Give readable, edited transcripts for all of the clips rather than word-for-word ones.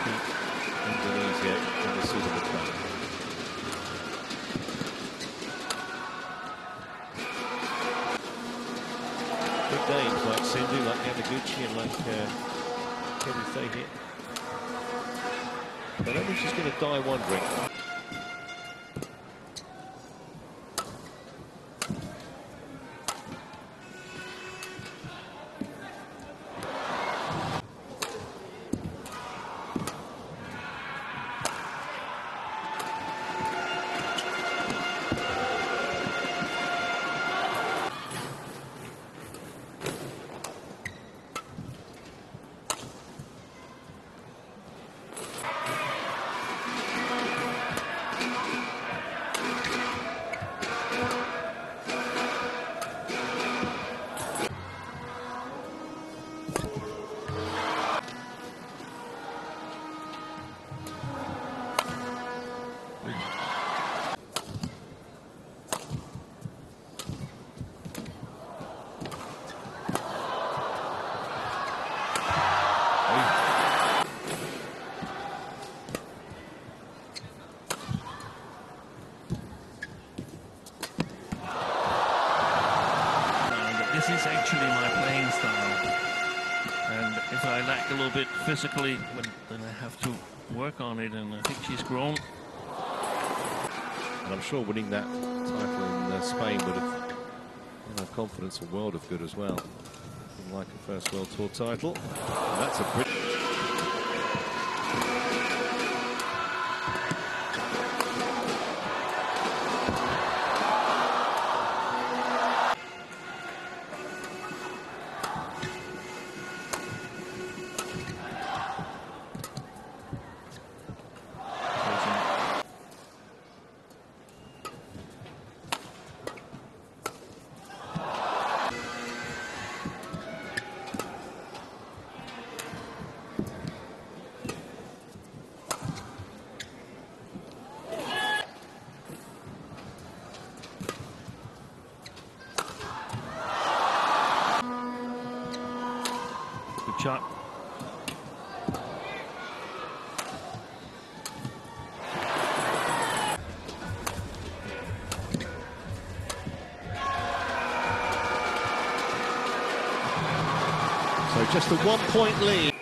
keep Indonesia in the suitable place. Big names like Sindhu, like Yamaguchi, and like Kenny Fahey. But I think she's going to die wondering. This is actually my playing style, and if I lack a little bit physically, then I have to work on it, and I think she's grown. And I'm sure winning that title in Spain would have given her confidence a world of good as well. Nothing like a first World Tour title. And that's a pretty... Good shot. So just a 1-point lead.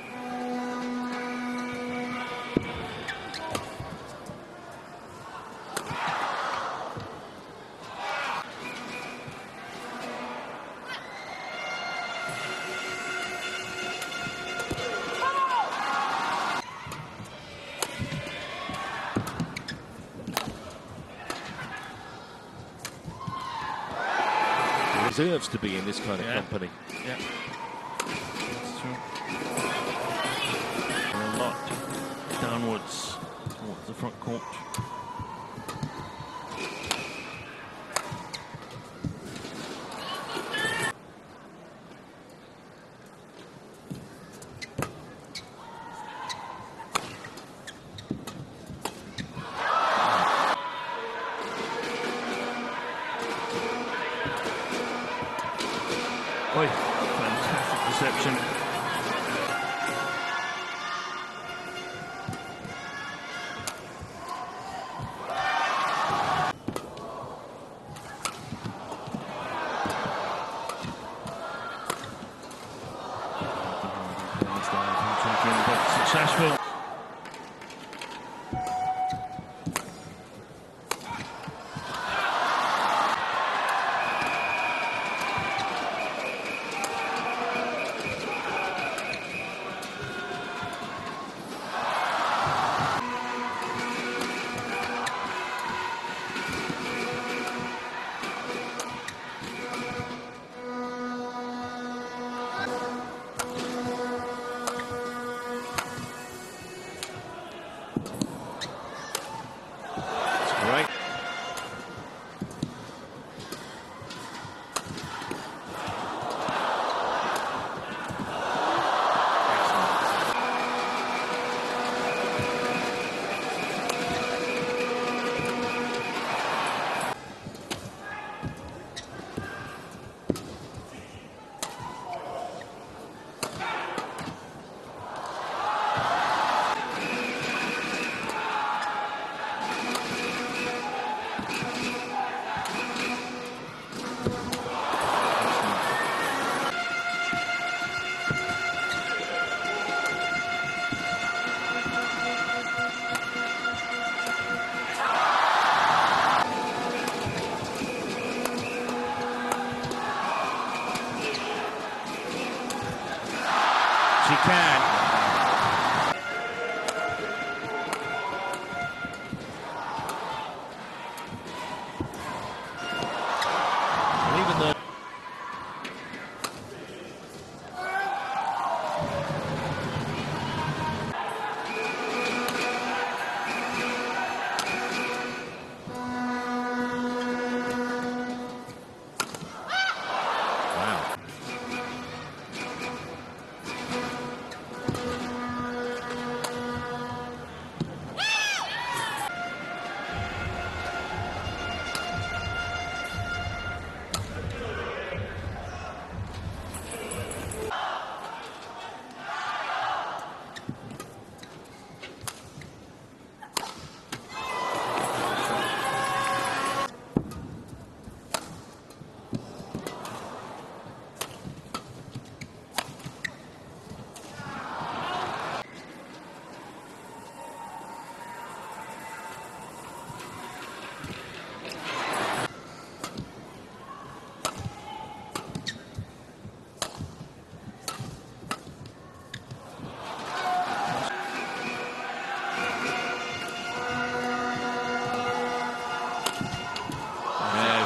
Deserves to be in this kind of company. Yeah, that's true. And a lot downwards towards the front court. Oi, fantastic reception. Successful.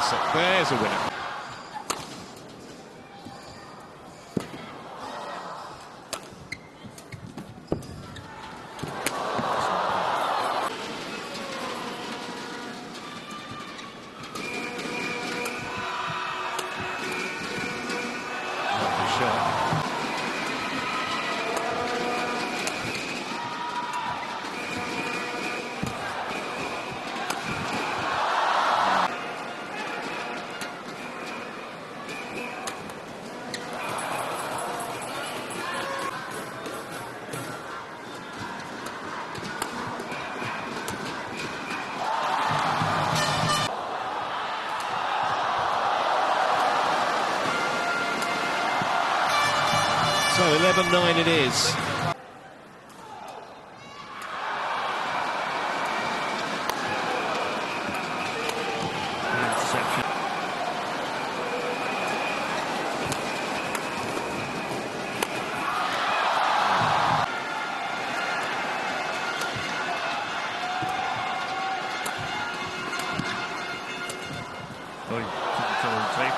set. There's a winner. Lovely shot. So 11-9 it is. Interception. Oh, he took it on tape.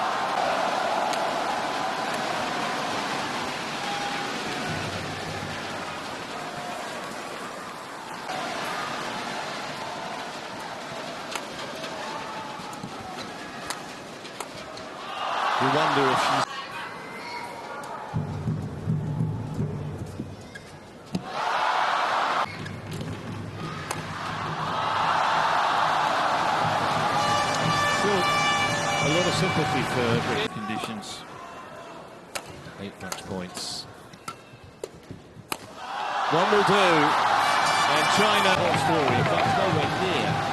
You wonder if she's... Still a lot of sympathy for Conditions. 8 match points. One will do, and China... Story, but nowhere near